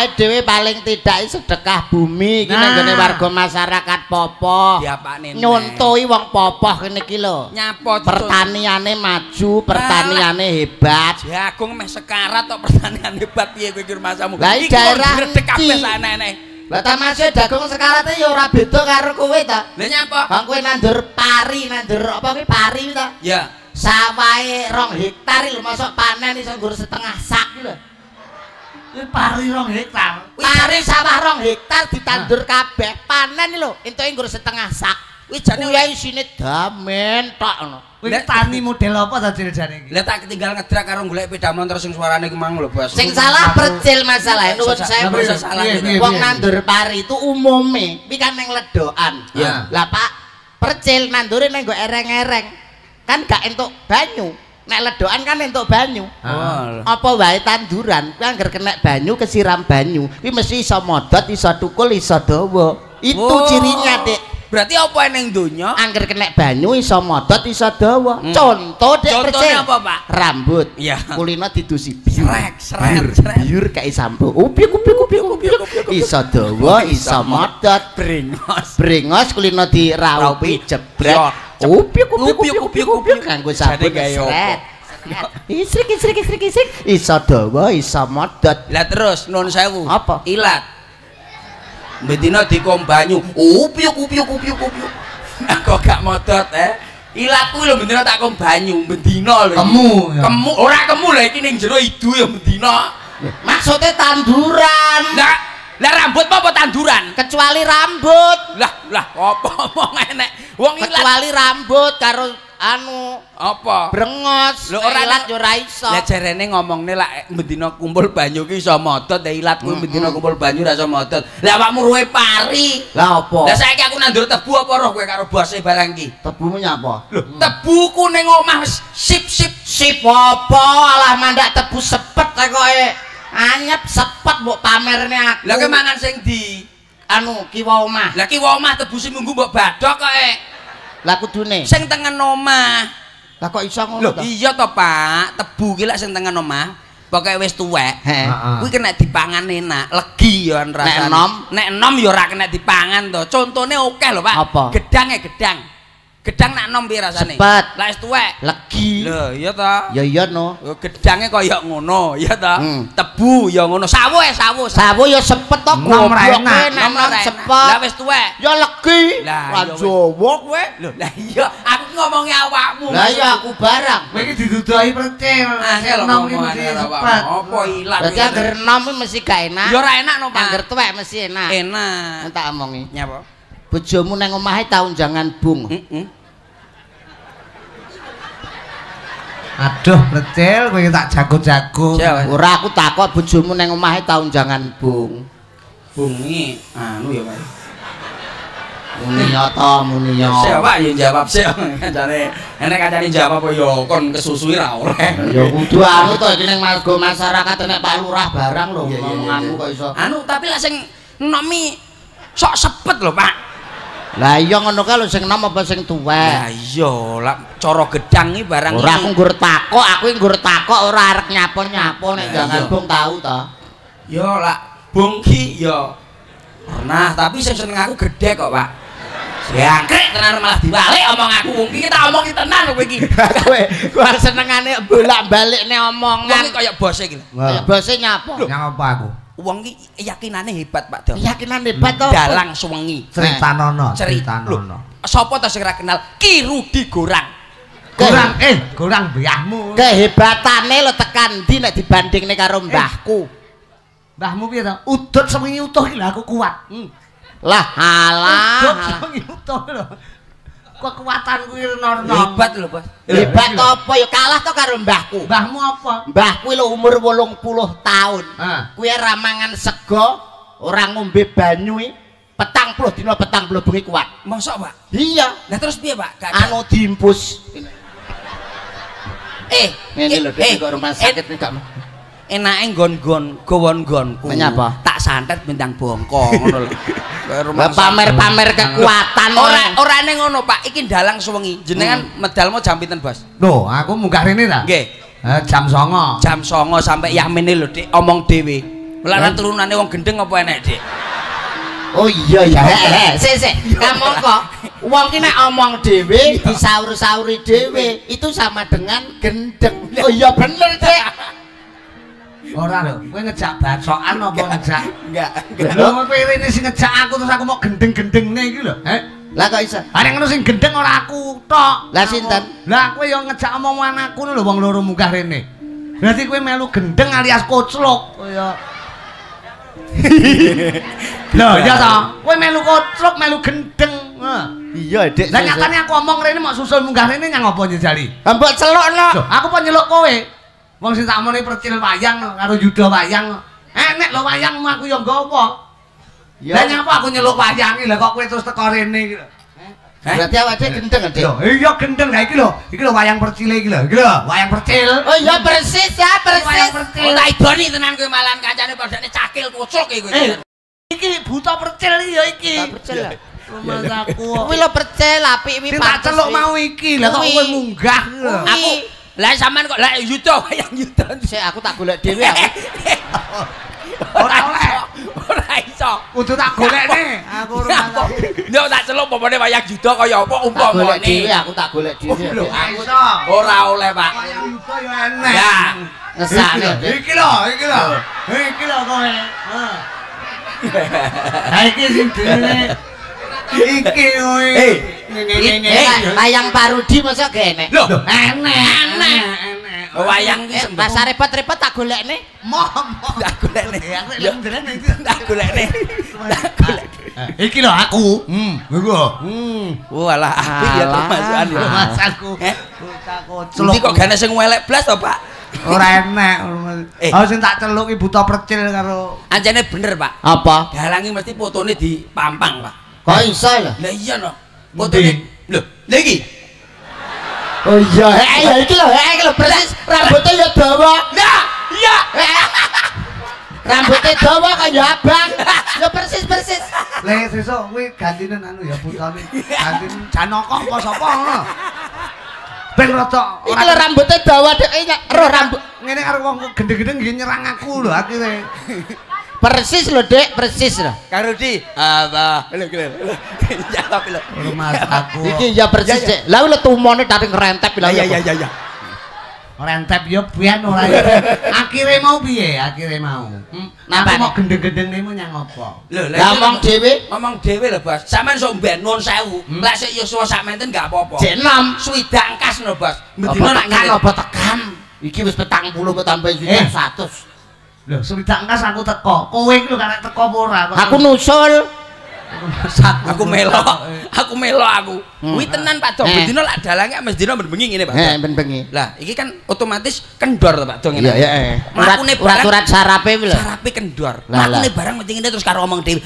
awake dhewe paling tidak sedekah bumi iki nang gone warga masyarakat Popoh. Diapane? Nyontohi wong Popoh kene iki lho. Nyapa pertaniane maju, pertaniane hebat. Jagung meh sekarat tok pertanian hebat piye kowe iki masamu. Lah daerah redek kabeh sanene. Lah tamase jagung sekarate ya ora beda karo kowe ta. Lah nyapa? Bang kowe nandur pari, nandur apa kuwi pari ta? Ya. Sawahe 2 hektar lho mosok panen iso nggur setengah sak lho. Iki pari 2 hektar. Pari sawah 2 hektar ditandur kabeh, panen lho entuke nggur setengah sak. Kuwi jane kuwi isine damen tok ngono. Kuwi tani model apa ta jane iki? Lah tak ketinggal ngedrak karo golek sepeda motor sing suarane ku mang lho, Bos. Sing salah percil masalah nuwun sewu. Wong nandur pari itu umume iki kan ning ledokan. Lah Pak, percil nandure ning nggo ereng-ereng. Kan gak entuk banyu. Nek ledokan kan entuk banyu. Apa wae tanduran kuwi angger kena banyu kesiram banyu kuwi mesti iso modot, iso tukul, iso dawa. Itu cirinya, Dik. Berarti apa ning donya? Angger kena banyu iso modot, iso dawa. Contoh Dik percil. Contohnya apa, Pak? Rambut. Iya. Kulino didusi biur. Srek. Biur kae sampo. Upiuk. Iso dawa, iso modot. Brengos kulino diraupi jebret. Upiuk kanggo sabun sret. Isrik. Iso dawa, iso modot. Lah terus nuwun sewu. Apa? Ilat. Bedina dikom banyu. Upiuk. Kok gak modot Ilat kuwi lho bedina tak kom banyu, bedina lho. Kemu ora kemu lho iki ning jero idu ya bedina. Maksudnya tanduran. Lah rambut apa tanduran? Kecuali rambut. Lah apa omong enek. Wong ilat kecuali rambut karo anu apa? Brengos. Lho ora ilat yo ora iso. Lah jarene ngomongne lak bendina kumpul banyu ki iso modot, ilat kuwi bendina kumpul banyu ra iso modot. Lah awakmu ruwe pari. Lah apa? Lah saiki aku nandur tebu apa roh kowe karo bose barang ki? Tebumu nyapa? Lho, tebuku ning omah wis sip apa? Alah mandak tebu sepet koke. Anyep sepet mbok pamerne aku. Lah kowe mangan sing di anu kiwa omah. Lah kiwa omah tebu sing munggu mbok badhok koke. Lah kudune sing tengen omah. Lah kok iso ngono to? Iya to, Pak. Tebu ki lak sing tengen omah, pokoke wis tuwek. Kuwi kena dipangan enak, legi ya rasane. Nek enom ya ora kena dipangan to. Contone akeh lho, Pak. Gedang. Gedang nak enom piye rasane? Cepet. Lah wis tuwek, legi. Lho, iya to. Ya iya no. Gedange kaya ngono, iya to. Tebu ya ngono. Sawu ya sepet to, goblok enak sepet. Lah wis tuwek. Ya legi. Lah Jawa kowe. Lho, lah iya aku ngomongi awakmu. Lah iya aku barang. Kowe iki diduduhi percil. Enom iki mesti sepet. Apa ilang. Berarti angger enom mesti gak enak. Ya ora enak no, Pak. Angger tuwek mesti enak. Enak. Tak omongi. Nyapa? Bojomu nang omahe taun jangan bung. Aduh, percil kowe tak jago-jago. Ora aku takok bojomu nang omahe taun jangan bung. Bungi anu ya, Pak. Muni ya. Siapa yang jawab sih? Kancane enek kancane jawab apa ya kon kesusui ra oleh. Ya kudu anu to iki ning marga masyarakat enek Pak Lurah barang lho ngomong aku kok iso. Anu tapi lek sing nomi sok sepet lho, Pak. Lah iya ngono kae lho sing nom apa sing tuwek. Lah iya, lak cara gedang iki barang ora aku nggur takok, ora arek nyapo nek jangan bung tau to. Ya lak bung ki ya pernah, tapi sing seneng aku gede kok, Pak. Jangkrik tenan malah diwalik omong aku wong iki tak omongi tenan kowe iki. Kowe senengane bolak-balikne omongan kaya bose iki. Kaya bose nyapa? Nyapa aku? Wong iki yakinane hebat, Pak Dam. Yakinane hebat to. Dalang suwengi. Critanono. Sapa ta sing ora kenal Ki Rudi Gorang? Gorang mbahmu. Kehebatane lho tekan ndi nek dibandingne karo mbahku. Mbahmu piye to? Udut sewengi utuh iki lho aku kuat. Lah alah. Udut sewengi utuh lho. Kekuatan kuwi norno. Hebat lho, Bos. Hebat apa ya kalah to karo mbahku. Mbahmu apa? Mbahku lho umur 80 tahun. Kuwi ora mangan sego, ora ngombe banyu iki 40 dina 40 bengi kuat. Mosok, Pak? Iya. Lah terus piye, Pak? Anu diimpus. Ngene lho kok rumah sakit iki gak enake nggon-nggon gowon-nggonku. Menyapa? Tak santet bintang bongko ngono lho. Pamer-pamer kekuatan ora ning ngono, Pak. Iki dalang suwengi. Jenengan medalmu jam pinten, Bos? Lho, aku munggah rene ta? Nggih. Jam 09.00. Jam 09.00 sampai yamene lho, Dik, omong dhewe. Lah turunane wong gendeng apa enek, Dik? Oh iya ya. Sik. Kamu kok wong ki nek omong dhewe disaur-sauri dhewe itu sama dengan gendeng. Oh iya bener, Dik. Ora lho, kowe ngejak bacokan apa ngejak? Enggak. Lho kowe rene sing ngejak aku terus aku mau gendeng-gendeng iki lho. Lah kok iso? Arek ngono sing gendeng ora aku tok. Lah sinten? Lah kowe yo ngejak omongan aku lho wong loro munggah rene. Berarti kowe melu gendeng alias koclok kaya. Lho iya to, kowe melu koclok melu gendeng. Iya, Dik. Lah nyatane aku omong rene mau susul munggah rene nyang apa njali? Mbok celokno. Lho, aku apa nyeluk kowe? Wong sing tak omongne percil wayang karo judo wayang. Nek lho wayangmu aku yo nggawa. Lah nyapa aku nyeluk wayang iki lho kok kowe terus teko rene iki lho. Berarti awake gendeng, Dik. Iya gendeng. Lah iki lho wayang percile iki lho. Iki lho wayang percil. Oh iya persis ya, persis. Oh tak idoni tenan kowe malahan kancane padane cakil kucuk iki kowe. Iki buta percil ya iki. Tak percil lah. Mas aku. Kuwi lho percil apik iki tak celuk mau iki. Lah kok kowe munggah lho. Aku lah sampean kok lah yuda wayang yuda. Sik aku tak golek dhewe aku. Ora oleh. Ora iso. Kudu tak golekne. Aku ora. Yo tak celuk popone wayang juda kaya apa umpamane. Aku tak golek dhewe. Aku ora oleh, Pak. wayang yuda yo enek. Ya. Ngesane. Iki lho. Iki lho kowe. Ha iki sing dene. Iki kowe. Wayang parodi mosok gak enek. Lho, enek. Wayang ki sembah. Masa repot-repot tak golekne. Tak golekne. Tak golekne. Iki lho aku. Iku. Walah apik ya termasukan ya. Mas aku. Celuk kok gane sing welek blas to, Pak? Ora enek. Oh sing tak celuk iki buta percil karo. Anjene bener, Pak. Apa? Dalangi mesti fotone dipampang, Pak. Kok iso lho? Lah iya no. Fotone. Lho, lha iki. Oh iya, ya iki lho persis rambutnya ya dawa. Lah, iya. Rambutnya dawa kaya abang. Ya persis. Le sesuk kuwi gantine anu ya putane. Gantine Janaka apa sapa ngono. Ben rada Iki lho rambutnya dawa dhek roh rambut. Ngene karo wong gendeng-gendeng nggih nyerang aku lho akhire. Persis lho, Dek, persis lho. Karo di apa? Lho. Ya tapi lho. Mas aku. Iki ya persis, Dek. Lah lho tumone dating rentep lho. Iya. Rentep yo biyen ora. Akhire mau piye? Akhire mau. Napa mau gendeng-gendeng nyang apa? Lho, ngomong dhewe. Ngomong dhewe lho, Bos. Sampeyan sok mben nuwun sewu. Lah sik yuswa sak menten gak apa-apa. Jek nom. Swidak kas lho, Bos. Medina nak tekan. Iki wis 40 kok tambah 100. Lho, swidak kas aku teko. Kowe iki lho karek teko apa ora? Aku nusul. Aku melok. Kuwi tenan Pak Dong. Bedino lak dalange mes dina ben-bengi ngene, Pak. Ben bengi. Lah, iki kan otomatis kendor to, Pak Dong ngene. Iya. Urat sarape lho. Sarape kendor. Makune barang mesti ngene terus karo omong dhewe.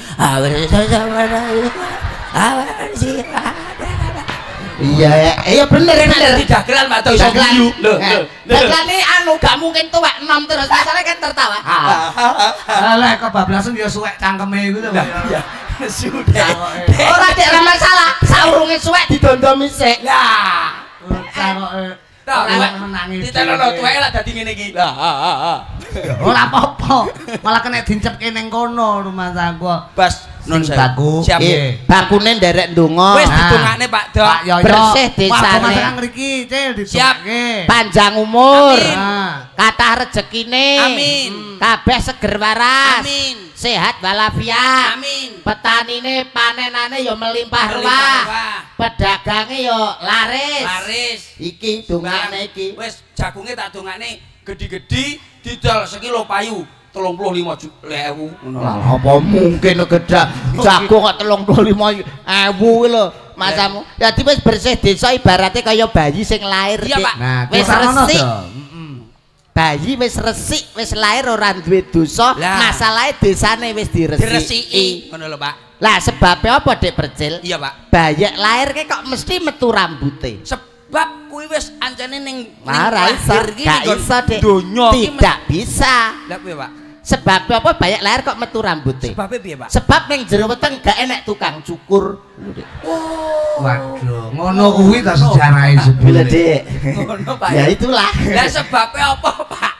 Iya bener. Di dagelan Pak Dong iso guyu. Lho. Dagelane anu gak mungkin tuwek enom terus masalah kan tertawa. Lah kebablasan ya suwek cangkeme iku to. Iya. Sudah. Ora dek ora masalah. Saurunge suwek didondomi sik. Lah. Ora menangi. Ditelono tuweke lak dadi ngene iki. Lah. Ora apa-apa. Malah kena dincepke ning kono rumah aku. Bas nun baku. Siap. Bakune nderek ndonga. Wis didongakne Pak Dok. Pak Yoyo. Bersih desane. Masakan mriki, Cil, didongake. Panjang umur. Amin. Kathah rezekine. Amin. Kabeh seger waras. Amin. Sehat walafiat. Amin. Petanine panenane ya melimpah ruah. Pedagange ya laris. Iki dongane iki. Wis jagunge tak dongane gedhi-gedhi didol sekilo payu 35.000 ngono lah. Apa mungkin gedha jagung kok 35.000 kuwi lho masamu. Dadi wis bersih desa ibaratnya kaya bayi sing lahir. Iya, Pak. Nah, wis resik. Bayi wis resik, wis lahir ora duwe dosa, masalahe desane wis diresiki. Ngono lho, Pak. Lah sebabnya apa Dek Percil? Iya, Pak. Bayi lahir ki kok mesti metu rambute. Sebab kuwi wis ancane ning lahir iki gak iso Dek. Tidak bisa. Lah piye, Pak? Sebab apa bayi lahir kok metu rambute? Sebabnya piye, Pak? Sebab ning jero weteng gak enek tukang cukur. Oh. Waduh, ngono kuwi ta sejarahe sebule. Dek. Ngono, Pak. Ya itulah. Lah sebabnya apa, Pak?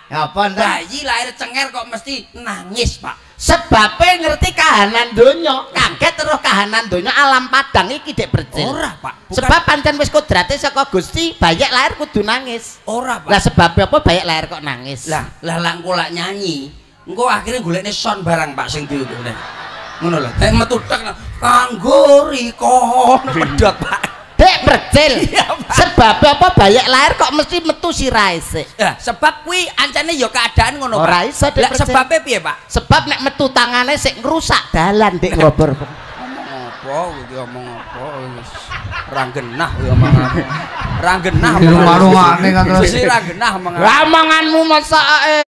Apa bayi lahir cenger kok mesti nangis, Pak? Sebabnya ngerti kahanan donya, kaget terus kahanan donya alam padang iki dek bercil. Ora, Pak. Sebab pancen wis kodrate saka Gusti, bayek lahir kudu nangis. Ora, Pak. Lah sebabnya apa bayek lahir kok nangis? Lah engko lak nyanyi, engko akhirnya golekne sound barang Pak sing diutune. Ngono lho. Metu tek kanggo riko pedhot, Pak. Dek bercil. Sebabnya apa bayek lahir kok mesti metu sirahe sik. Ya, sebab kuwi ancane ya keadaan ngono, Pak. Ora iso dek. Lah sebabe piye, Pak? Sebab nek metu tangane sik ngrusak dalan dek ngobor. Ngomong apa ngomong apa wis ra genah kuwi omongan. Ra genah omongan. Ra genah omongan. Wis ra genah omongan. Omonganmu masake